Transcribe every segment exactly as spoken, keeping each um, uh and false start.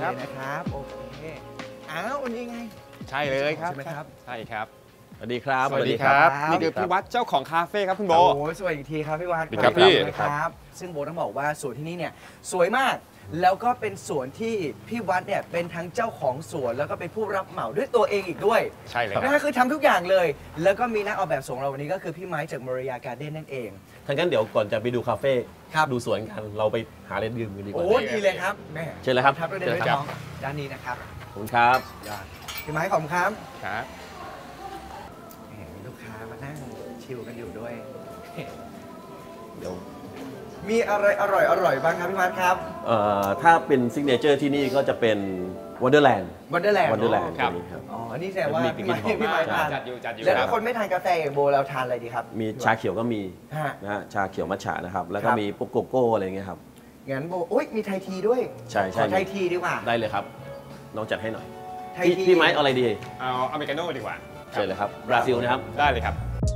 เลยนะครับโอเคอ้าววันนี้ไงใช่เลยครับใช่ไหมครับใช่ครับสวัสดีครับสวัสดีครับนี่คือพี่วัดเจ้าของคาเฟ่ครับคุณโบโอ้โหสวัสดีอีกทีครับพี่วัดสวัสดีครับพี่นะครับซึ่งโบต้องบอกว่าสวนที่นี่เนี่ยสวยมากแล้วก็เป็นสวนที่พี่วัดเนี่ยเป็นทั้งเจ้าของสวนแล้วก็เป็นผู้รับเหมาด้วยตัวเองอีกด้วยใช่เลยนะฮะคือทำทุกอย่างเลย แล้วก็มีนักออกแบบสวนเราวันนี้ก็คือพี่ไม้จากมารยาการ์เด้นนั่นเองทั้างนั้นเดี๋ยวก่อนจะไปดูคาเฟ่ครับดูสวนกันเราไปหาอะไรดื่มกันดีกว่าโอ้ดีเลยครับแม่เชิญเลยครับทับด้วยเดินเชิญด้วยครับน้องด้านนี้นะครับขอบคุณครับพี่ไม้ขอบคุณครับครับแหมมีลูกค้ามานั่งชิลกันอยู่ด้วยเดี๋ยวมีอะไรอร่อยอร่อยบ้างครับพี่วัดครับเอ่อถ้าเป็นซิกเนเจอร์ที่นี่ก็จะเป็นวันเดอร์แลนด์วันเดอร์แลนด์วันเดอร์แลนด์ครับนี้ครับอ๋ออันนี้แสดงว่ามีพี่กลิ่ไม้นหอมพี่ไม้ทานจัดอยู่จัดอยู่แล้วคถ้ารับคนไม่ทานกาแฟอย่างโบเราทานอะไรดีครับมีชาเขียวก็มีฮะนะฮะชาเขียวมัทฉะนะครับ แล้วคก็รับมีพวกโกโก้อะไรเงี้ยครับงั้นโบโอ้ยมีไทยทีด้วยใช่ใช่ขอไทยทีดีกว่าได้เลยครับน้องจัดให้หน่อยไทยพี่ทีพี่ไม้เอาอะไรดีเอาอเมริกาโน่ดีกว่าเชิญเลยครับบราซิลนะครับได้เลยครับ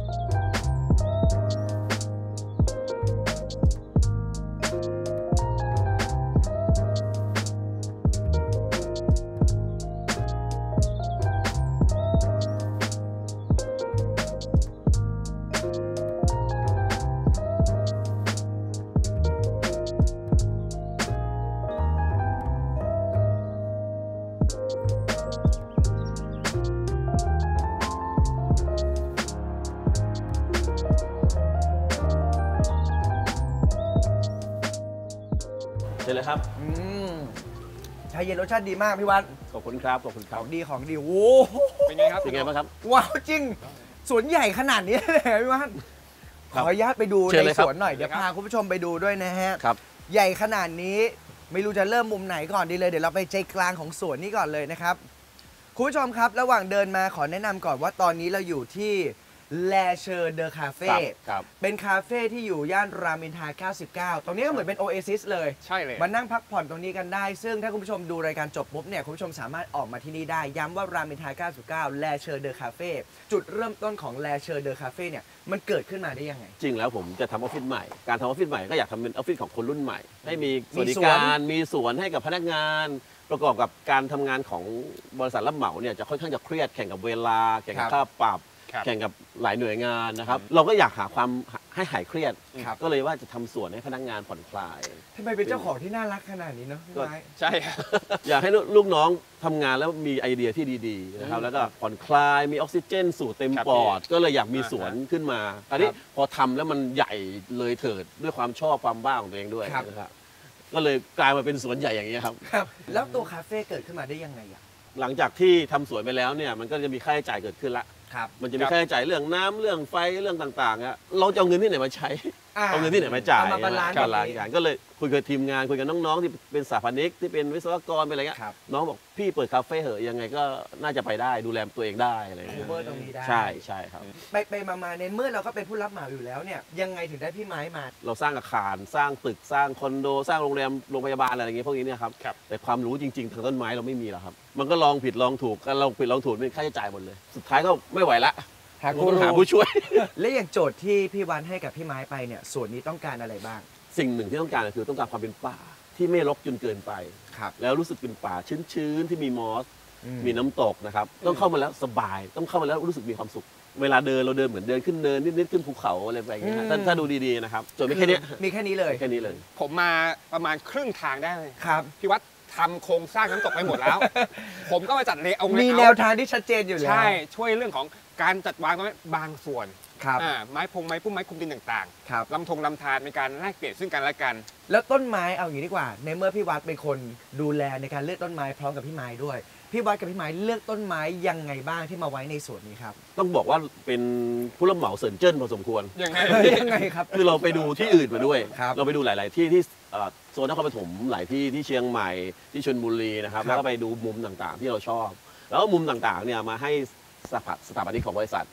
เชิญเลยครับอืมชาเย็นรสชาติดีมากพี่วัดขอบคุณครับขอบคุณคขรับองดีของดีโอ้โหเป็นไงครับเป็นไงบ้างครับว้าวจริงสวนใหญ่ขนาดนี้เลยพี่วัดขครัอบ อนุญาตไปดูเชิญในเลยครับสวนหน่อยเดี๋ยวพาคุณผู้ชมไปดูด้วยนะฮะครับใหญ่ขนาดนี้ไม่รู้จะเริ่มมุมไหนก่อนดีเลยเดี๋ยวเราไปใจกลางของสวนนี้ก่อนเลยนะครับคุณผู้ชมครับระหว่างเดินมาขอแนะนำก่อนว่าตอนนี้เราอยู่ที่แลเชอร์เดอคาเฟ่ครับครับเป็นคาเฟ่ที่อยู่ย่านรามอินทราเก้าสิบเก้าตรงนี้ก็เหมือนเป็นโอเอซิสเลยใช่เลยมานั่งพักผ่อนตรงนี้กันได้ ซึ่งถ้าคุณผู้ชมดูรายการจบปุ๊บเนี่ยคุณผู้ชมสามารถออกมาที่นี่ได้ย้ำว่ารามอินทราเก้าสิบเก้าแลเชอร์เดอคาเฟ่จุดเริ่มต้นของแลเชอร์เดอคาเฟ่เนี่ยมันเกิดขึ้นมาได้ยังไงจริงแล้วผมจะทำออฟฟิศใหม่ การทำออฟฟิศใหม่ก็อยากทำเป็นออฟฟิศของคนรุ่นใหม่ ให้มีสวัสดิการ มีสวนให้กับพนักงาน ประกอบกับการทำงานของบริษัทรับเหมาเนี่ยจะค่อนข้างจะเครียดแข่งกับเวลา แข่งกับครับค่าปรับครับแข่งกับหลายหน่วยงานนะครับ เราก็อยากหาความให้หายเครียดครับก็เลยว่าจะทำสวนให้พนักงานผ่อนคลายทำไมเป็นเจ้าของที่น่ารักขนาดนี้เนาะพี่ไม้ใช่ครับอยากให้ลูกน้องทำงานแล้วมีไอเดียที่ดีๆนะครับ แล้วก็ผ่อนคลาย มีออกซิเจนสูดเต็มครับปอด ก็เลยอยากมีสวนอ่าฮะขึ้นมาอันนี้ครับพอทำแล้วมันใหญ่เลยเถิดด้วยความชอบความบ้าของตัวเองด้วยครับนะครับ ก็เลยกลายมาเป็นสวนใหญ่อย่างนี้ยครับครับแล้วตัวคาเฟ่เกิดขึ้นมาได้ยังไงอ่ะหลังจากที่ทำสวนไปแล้วเนี่ยมันก็จะมีค่าใช้จ่ายเกิดขึ้นละครับมันจะมีครับค่าใช้จ่ายเรื่องน้ำเรื่องไฟเรื่องต่างๆอะเราจะเอาเงินที่ไหนมาใช้ เอาเงินที่ไหนมาจ่ายเอามาบาลานซ์บาลานแบบนี้ซ์กันก็เลยคุยกับทีมงานคุยกับน้องๆที่เป็นสถาปนิกที่เป็นวิศวกรเป็นอะไรเงี้ยครับน้องบอกพี่เปิดคาเฟ่เหอะยังไงก็น่าจะไปได้ดูแลตัวเองได้อะไรคูเงี้ยเวอร์ตรงนี้ได้ใช่ใช่ครับไปไปมามาในเมื่อเราก็เป็นผู้รับเหมาอยู่แล้วเนี่ยยังไงถึงได้พี่ไม้มาเราสร้างอาคารสร้างตึกสร้างคอนโด สร้างโรงแรมโรงพยาบาลอะไรอย่างเงี้ยพวกนี้เนี่ยครับครับแต่ความรู้จริงๆทางต้นไม้เราไม่มีหรอกครับ มันก็ลองผิดลองถูกกันเราผิดลองถูกเป็นค่าใช้จ่ายหมดเลย สุดท้ายก็ไม่ไหวละหาเรากูต้องรูหาผู้ช่วยและอย่างโจทย์ที่พี่วันให้กับพี่ไม้ไปเนี่ยส่วนนี้ต้องการอะไรบ้างสิ่งหนึ่งที่ต้องการก็คือต้องการความเป็นป่าที่ไม่รกจนเกินไปครับแล้วรู้สึกเป็นป่าชื้นๆที่มีมอสอืมมีน้ำตกนะครับต้องเข้ามาแล้วสบาย ต้องเข้ามาแล้วรู้สึกมีความสุข เวลาเดินเราเดินเหมือนเดินขึ้นเนินนิดๆขึ้นภูเขาอะไรแบบนี้ยอืมถ้าถ้าดูดีๆนะครับจนไม่แค่เนี้ยมีแค่นี้เลยแค่นี้เลยผมมาประมาณครึ่งทางได้เลยครับพี่วัดทำโครงสร้างน้ำตกไปหมดแล้ว ผมก็มาจัดเลเยอร์มีแนวทางที่ชัดเจนอยู่แล้วใช่ช่วยเรื่องของการจัดวางไว้บางส่วนครับอ่าไม้พงไม้พุ่มไม้คุมดินต่างครับๆลำทงลำธารในการแลกเปลี่ยนซึ่งกันและกันแล้วต้นไม้เอาอย่างนี้ดีกว่า ในเมื่อพี่วัดเป็นคนดูแลในการเลือกต้นไม้พร้อมกับพี่ไม้ด้วย พี่วัดกับพี่ไม้เลือกต้นไม้ยังไงบ้างที่มาไว้ในสวนนี้ครับต้องบอกว่าเป็นผู้รับเหมาเซินเจิ้นพอสมควรยังไงยังไงครับคือเราไปดูที่อื่นมาด้วยครับเราไปดูหลาย ๆ ที่ที่เอ่อโซนนครปฐมหลายที่ที่เชียงใหม่ที่ชลบุรีนะครับครับแล้วก็ไปดูมุมต่าง ๆ ที่เราชอบ แล้วมุมต่าง ๆ เนี่ยมาให้สถาปสถาปนิกของบริษัทครับ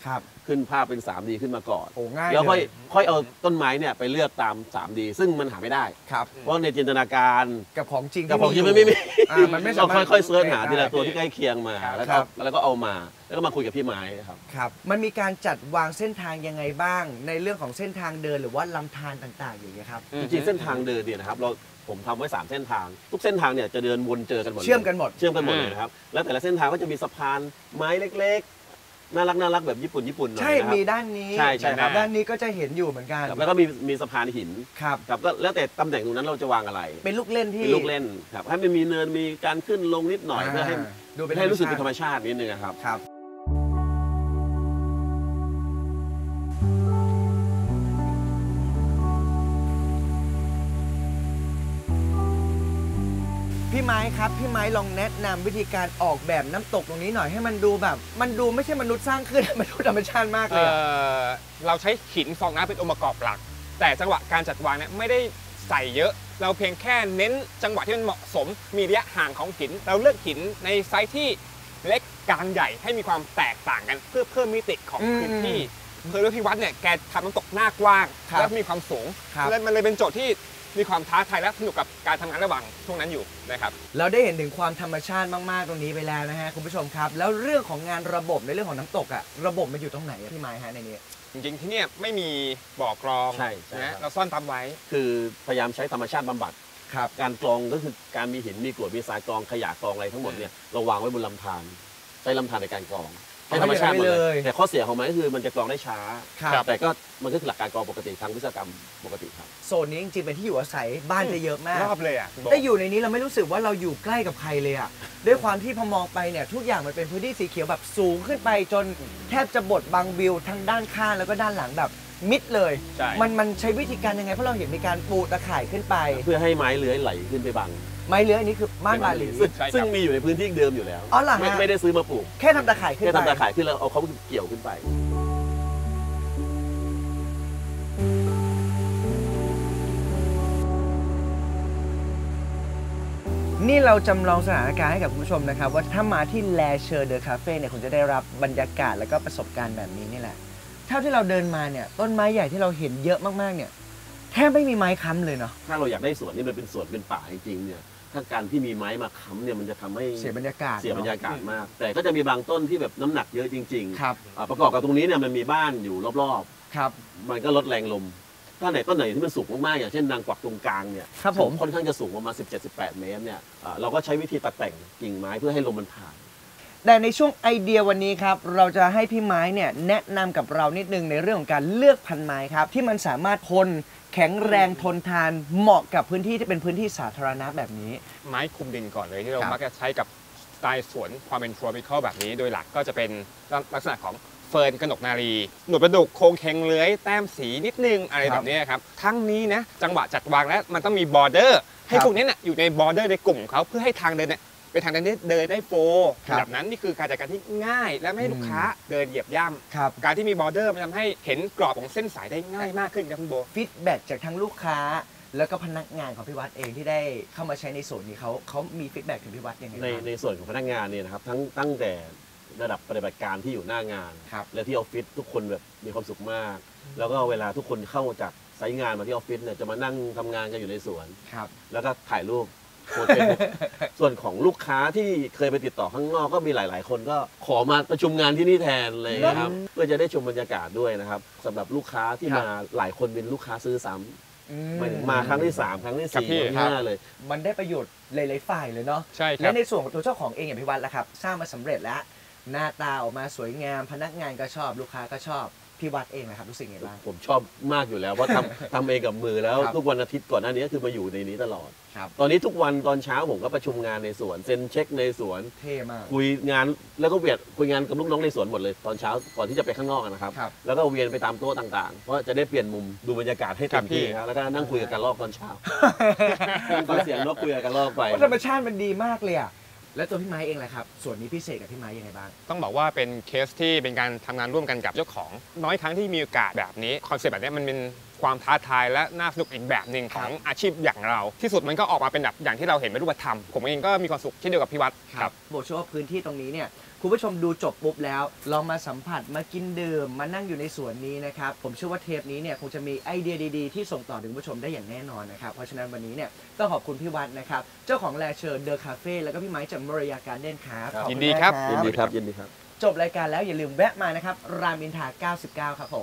ขึ้นภาพเป็น ทรีดี ขึ้นมาก่อนโอ้ง่ายแล้วค่อยเลยค่อยเอาต้นไม้เนี่ยไปเลือกตาม ทรีดี ซึ่งมันหาไม่ได้ครับเพราะในจินตนาการกับของจริงกับของจริงยู่มันไม่มีอ่ามันไม่สาเรามารถค่อยๆเสิร์ชหาทีละได้ตัวที่ใกล้เคียงมาแล้วครัก็บแล้วก็เอามาแล้วก็มาคุยกับพี่ไม้ครับครับมันมีการจัดวางเส้นทางยังไงบ้าง ในเรื่องของเส้นทางเดินหรือว่าลำธารต่างๆอย่างเงี้ยครับจริงๆเส้นทางเดินเนี่ยนะครับเราผมทำไว้สามเส้นทาง ทุกเส้นทางเนี่ยจะเดินวนเจอกันหมดลยเชื่อมกันหมดเชื่อมกันหมดเลยนะครับแล้วแต่ละเส้นทางก็จะมีสะพานไม้เล็กๆน่ารักน่ารักแบบญี่ปุ่นญี่ปุ่นหน่อยใช่นะครับมีด้านนี้ใช่ใช่ครับด้านนี้ก็จะเห็นอยู่เหมือนกันครับแล้วก็มีมีสะพานหินครับครับก็แล้วแต่ตำแหน่งตรงนั้นเราจะวางอะไรเป็นลูกเล่นที่เป็นลูกเล่นครับให้มันมีเนินมีการขึ้นลงนิดหน่อยเพื่อให้ดูเป็นให้รู้สึกเป็นธธรรรรมมชาติชาตินิดนึงอะครับครับพี่ไม้ครับพี่ไม้ลองแนะนำวิธีการออกแบบน้ำตกตรงนี้หน่อยให้มันดูแบบ มันดูไม่ใช่มนุษย์สร้างขึ้น มันดูธรรมชาติมากเลยเอ่อะอเราใช้หินฟองน้ำเป็นองค์ประกอบหลัก แต่จังหวะการจัดวางเนี่ยไม่ได้ใส่เยอะ เราเพียงแค่เน้นจังหวะที่มันเหมาะสม มีระยะห่างของหิน เราเลือกหินในไซส์ที่เล็กกลางใหญ่ให้มีความแตกต่างกัน เพื่อเพิ่มมิติของพื้นที่เคยรู้พี่วัดเนี่ยแกทำน้ำตกหน้ากว้างครับและมีความสูงครับแล้วมันเลยเป็นโจทย์ที่มีความท้าทายและสนุกกับการทำงานระหว่างช่วงนั้นอยู่นะครับเราได้เห็นถึงความธรรมชาติมากๆตรงนี้ไปแล้วนะฮะคุณผู้ชมครับ แล้วเรื่องของงานระบบในเรื่องของน้ำตกอะระบบมันอยู่ตรงไหนอะพี่ไม้ฮะในนี้จริงๆที่เนี่ยไม่มีบ่อกรองใช่ใช่นะครับ เราซ่อนตามไว้คือพยายามใช้ธรรมชาติบำบัดครับการกรองก็คือการมีหินมีกรวดมีทรายกรองขยะกรองอะไรทั้งหมดเนี่ยเราวางไว้บนลำธารใช้ลำธารในการกรองใช้ธรรมชาติหมดเลยแต่ข้อเสียของมันก็คือมันจะกรองได้ช้าครับแต่ก็มันก็คือหลักการกรองปกติทางวิศวกรรมปกติครับโซนนี้จริงๆเป็นที่อยู่อาศัยบ้านจะเยอะมากรอบเลยอ่ะคุณโบได้อยู่ในนี้เราไม่รู้สึกว่าเราอยู่ใกล้กับใครเลยอะด้วยความที่พอมองไปเนี่ยทุกอย่างมันเป็นพื้นที่สีเขียวแบบสูงขึ้นไปจนแทบจะบดบังวิวทั้งด้านข้างแล้วก็ด้านหลังแบบมิดเลยใช่มันมันใช้วิธีการยังไงเพราะเราเห็นมีการปูตะข่ายขึ้นไปเพื่อให้ไม้เลื้อยไหลขึ้นไปบังไม้เลื้อยอันนี้คือม่านบาหลีซึ่งใช่ครับซึ่งมีอยู่ในพื้นที่เดิมอยู่แล้วอ๋อเหรอฮะไม่ไม่ได้ซื้อมาปลูกแค่ทำตะข่ายขึ้นแค่ไปทำตาข่ายขึ้นแล้วเอาเขาเกี่ยวขึ้นไปนี่เราจำลองสถานการณ์ให้กับคุณผู้ชมนะครับว่าถ้ามาที่แลเชอร์เดอะคาเฟ่เนี่ยคุณจะได้รับบรรยากาศและก็ประสบการณ์แบบนี้นี่แหละเท่าที่เราเดินมาเนี่ยต้นไม้ใหญ่ที่เราเห็นเยอะมากๆเนี่ยแทบไม่มีไม้ค้ำเลยเนาะถ้าเราอยากได้สวนนี่มันเป็นสวนเป็นป่าจริงๆเนี่ยถ้าการที่มีไม้มาค้ำเนี่ยมันจะทำให้เสียบรรยากาศเสียบรรยาเนอะกาศมาก แต่ก็จะมีบางต้นที่แบบน้ำหนักเยอะจริงๆครับอ่าประกอบกับตรงนี้เนี่ยมันมีบ้านอยู่รอบครับๆ มันก็ลดแรงลมถ้าไหนต้นไหนที่มันสูงมากๆอย่างเช่นนางกวักตรงกลางเนี่ยครับผมค่อนข้างจะสูงประมาณ สิบเจ็ด สิบแปด เมตรเนี่ยอ่าเราก็ใช้วิธีตัดแต่งกิ่งไม้เพื่อให้ลมมันผ่านแต่ในช่วงไอเดียวันนี้ครับเราจะให้พี่ไม้เนี่ยแนะนำกับเรานิดนึงในเรื่องของการเลือกพันธุ์ไม้ครับที่มันสามารถทนแข็งแรงทนทานเหมาะกับพื้นที่ที่เป็นพื้นที่สาธารณะแบบนี้ไม้คุมดินก่อนเลยที่เราครับมักจะใช้กับสไตล์สวนความเป็น tropical แบบนี้ โดยหลักก็จะเป็นลักษณะของเฟิร์นกนกนารี หนวดประดุกโครงแข็งเลื้อยแต้มสีนิดนึงอะไรครับแบบนี้ครับทั้งนี้นะจังหวะจัดวางแล้วมันต้องมีบอร์เดอร์ให้ครับพวกนี้นะอยู่ในบอร์เดอร์ในกลุ่มของเขาเพื่อให้ทางเดินเนี่ยเป็นทางเดินที่เดินได้โฟล์ครับแบบนั้นนี่คือการจัดการที่ง่าย และไม่ให้ลูกค้าเดินเหยียบย่ำครับการที่มีบอร์เดอร์มันทำให้เห็นกรอบของเส้นสายได้ง่ายมากขึ้นครับคุณโบฟีดแบ็กจากทั้งลูกค้า แล้วก็พนักงานของพี่วัดเองที่ได้เข้ามาใช้ในส่วนนี้เขาเขามีฟีดแบ็กถึงพี่วัดยังไงในบ้างในส่วนของพนักงานเนี่ยนะครับทั้งตั้งแต่ระดับปฏิบัติการที่อยู่หน้างานครับและที่ออฟฟิศทุกคนแบบมีความสุขมาก แล้วก็เวลาทุกคนเข้าจากไซต์งานมาที่ออฟฟิศเนี่ยจะมานั่งทำงานกันอยู่ในสวนครับแล้วก็ถ่ายรูปโพสต์เฟซบุ๊ก ส่วนของลูกค้าที่เคยไปติดต่อข้างนอกก็มีหลาย ๆ คนก็ขอมาประชุมงานที่นี่แทนเลยนะครับเพื่อจะได้ชมบรรยากาศด้วยนะครับสำหรับลูกค้าที่ครับมาหลายคนเป็นลูกค้าซื้อซ้อืำหมายถึงมาครั้งที่สามครั้งที่ครับสี่พี่ครั้งที่ห้าเลยมันได้ประโยชน์หลายๆฝ่ายเลยเนาะใช่ครัและบในส่วนของตัวเจ้าของเองอย่างพี่วัดแล้วครับสร้างมาสำเร็จแล้ว หน้าตาออกมาสวยงามพนักงานก็ชอบลูกค้าก็ชอบพี่วัดเองนะครับรู้สึกไงบ้างผมชอบมากอยู่แล้วเพราะทำ ทำเองกับมือแล้วครับทุกวันอาทิตย์ก่อนหน้านี้ก็คือมาอยู่ในนี้ตลอดครับตอนนี้ทุกวันตอนเช้าผมก็ประชุมงานในสวนเซ็นเช็คในสวนเท่มากคุยงานแล้วก็เวียนคุยงานกับลูกน้องในสวนหมดเลยตอนเช้าก่อนที่จะไปข้างนอกนะครับครับแล้วก็เวียนไปตามโต๊ะต่างๆ เพราะจะได้เปลี่ยนมุมดูบรรยากาศให้เต็มที่ครับพี่ครับแล้วก็นั่งคุยกับการลอกตอนเช้า นั่งฟังเสียงนกคุยกับการลอกไปเพราะธรรมชาติมันดีมากเลยอะแล้วตัวพี่ไม้เองแหละครับส่วนนี้พิเศษกับพี่ไม้ยังไงบ้างต้องบอกว่าเป็นเคสที่เป็นการทำงานร่วมกันกับเจ้าของน้อยครั้งที่มีโอกาสแบบนี้คอนเซ็ปต์แบบนี้มันเป็นความท้าทายและน่าสนุกอีกแบบหนึ่งของอาชีพอย่างเรา ที่สุดมันก็ออกมาเป็นแบบอย่างที่เราเห็นเป็นรูปธรรมผมเองก็มีความสุขเช่นเดียวกับพี่วัดครับบอกเชื่อว่าพื้นที่ตรงนี้เนี่ยคุณผู้ชมดูจบปุ๊บแล้วลองมาสัมผัสมากินดื่มมานั่งอยู่ในสวนนี้นะครับผมเชื่อว่าเทปนี้เนี่ยคงจะมีไอเดียดีๆที่ส่งต่อถึงผู้ชมได้อย่างแน่นอนนะครับเพราะฉะนั้นวันนี้เนี่ยต้องขอบคุณพี่วัดนะครับเจ้าของแลเชอร์เดอะคาเฟ่แล้วก็พี่ไม้จากมรยาการเด่นครับยินดีครับยินดีครับยินดีครับจบรายการแล้วอย่าลืมแวะมานะครับรามอินทราเก้าสิบเก้าครับผม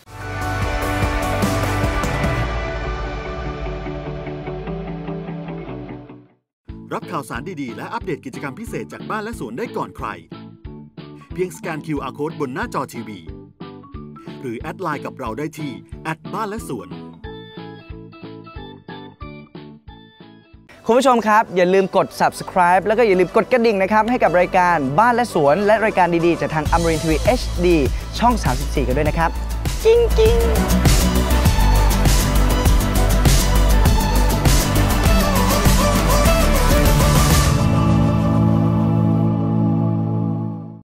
รับข่าวสารดีๆและอัปเดตกิจกรรมพิเศษจากบ้านและสวนได้ก่อนใครเพียงสแกน คิว อาร์ Code บนหน้าจอทีวีหรือแอดไลน์กับเราได้ที่แอดบ้านและสวนคุณผู้ชมครับอย่าลืมกด subscribe แล้วก็อย่าลืมกดกระดิ่งนะครับให้กับรายการบ้านและสวนและรายการดีๆจากทางอมรินทร์ทีวี เอช ดี ช่อง สามสิบสี่ กันด้วยนะครับ จริงๆ